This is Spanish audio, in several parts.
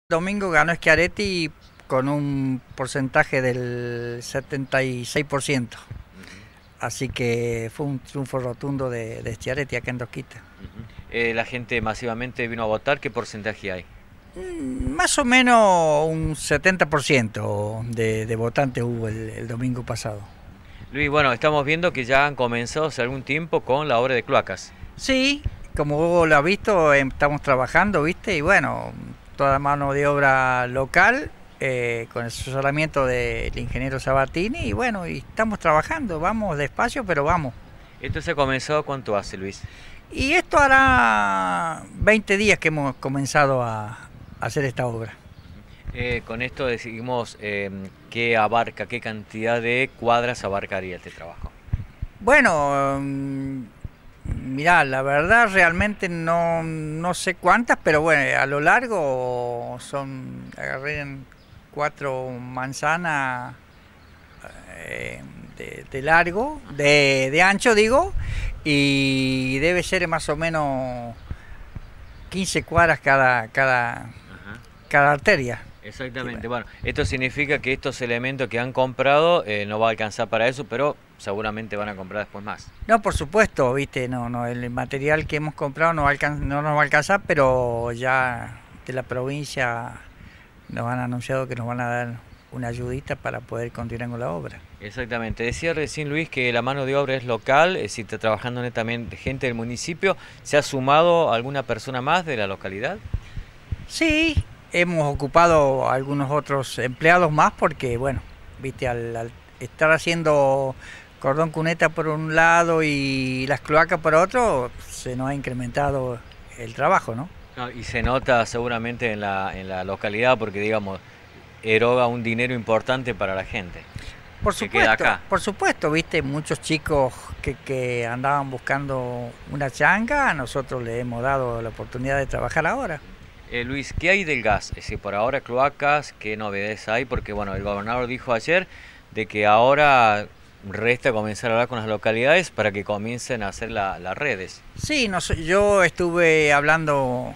Domingo ganó Schiaretti con un porcentaje del 76%. Así que fue un triunfo rotundo de Schiaretti acá en Rosquita. La gente masivamente vino a votar. ¿Qué porcentaje hay? Más o menos un 70% de votantes hubo el domingo pasado. Luis, bueno, estamos viendo que ya han comenzado hace algún tiempo con la obra de cloacas. Sí, como vos lo has visto, estamos trabajando, ¿viste? Y bueno, toda mano de obra local, con el asesoramiento del ingeniero Sabatini, y bueno, y estamos trabajando, vamos despacio, pero vamos. ¿Esto se ha comenzado cuánto hace, Luis? Y esto hará 20 días que hemos comenzado a hacer esta obra. Con esto decidimos qué abarca, qué cantidad de cuadras abarcaría este trabajo. Bueno, mirá, la verdad realmente no sé cuántas, pero bueno, a lo largo agarré en 4 manzanas de largo, de ancho digo, y debe ser más o menos 15 cuadras cada arteria. Exactamente, bueno, esto significa que estos elementos que han comprado no va a alcanzar para eso, pero seguramente van a comprar después más. No, por supuesto, viste, no, el material que hemos comprado no nos va a alcanzar, pero ya de la provincia nos han anunciado que nos van a dar una ayudita para poder continuar con la obra. Exactamente, decía recién Luis que la mano de obra es local, si está trabajando netamente gente del municipio. ¿Se ha sumado alguna persona más de la localidad? Sí, hemos ocupado algunos otros empleados más porque, bueno, viste, al estar haciendo cordón cuneta por un lado y las cloacas por otro, se nos ha incrementado el trabajo, ¿no? No, y se nota seguramente en la localidad porque, digamos, eroga un dinero importante para la gente que queda acá. Por supuesto, viste, muchos chicos que andaban buscando una changa, nosotros les hemos dado la oportunidad de trabajar ahora. Luis, ¿qué hay del gas? Es decir, por ahora cloacas, ¿qué novedades hay? Porque bueno, el gobernador dijo ayer de que ahora resta comenzar a hablar con las localidades para que comiencen a hacer las redes. Sí, yo estuve hablando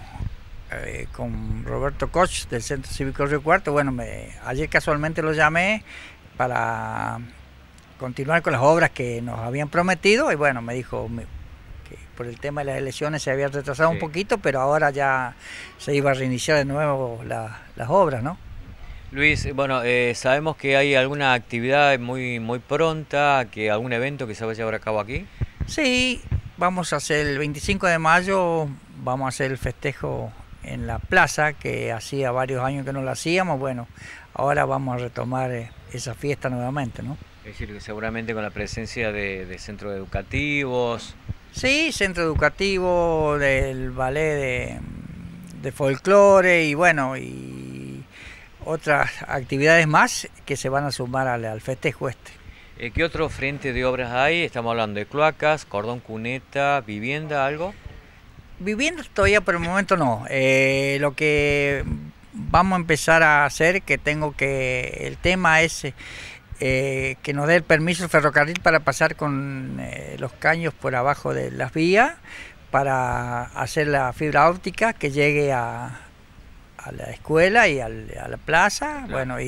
con Roberto Koch del Centro Cívico Río Cuarto. Bueno, ayer casualmente lo llamé para continuar con las obras que nos habían prometido y bueno, me dijo que por el tema de las elecciones se había retrasado un poquito, pero ahora ya se iba a reiniciar de nuevo las obras, ¿no? Luis, bueno, sabemos que hay alguna actividad muy pronta, que algún evento que se va a llevar a cabo aquí. Sí, vamos a hacer el 25 de mayo, vamos a hacer el festejo en la plaza, que hacía varios años que no lo hacíamos. Bueno, ahora vamos a retomar esa fiesta nuevamente, ¿no? Es decir, que seguramente con la presencia de centros educativos. Sí, centro educativo, del ballet de folclore y bueno, y otras actividades más que se van a sumar al festejo este. ¿Qué otro frente de obras hay? Estamos hablando de cloacas, cordón cuneta, vivienda, ¿algo? Vivienda todavía por el momento no. Lo que vamos a empezar a hacer, el tema es que nos dé el permiso el ferrocarril para pasar con los caños por abajo de las vías para hacer la fibra óptica que llegue a la escuela y a la plaza. Claro. Bueno,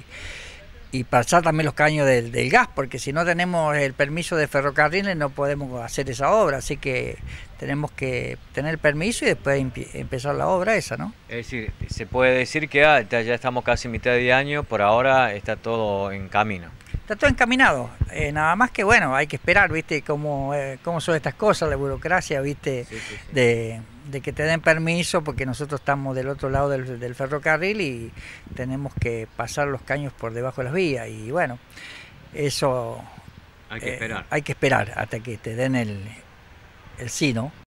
y pasar también los caños del gas, porque si no tenemos el permiso de ferrocarriles no podemos hacer esa obra, así que tenemos que tener el permiso y después empezar la obra esa, ¿no? Es decir, se puede decir que ya estamos casi en mitad de año, por ahora está todo en camino. Está todo encaminado, nada más que bueno, hay que esperar, ¿viste? Cómo son estas cosas, la burocracia, ¿viste? Sí. De que te den permiso, porque nosotros estamos del otro lado del ferrocarril y tenemos que pasar los caños por debajo de las vías y bueno, eso hay que esperar. Hay que esperar hasta que te den el sí, ¿no?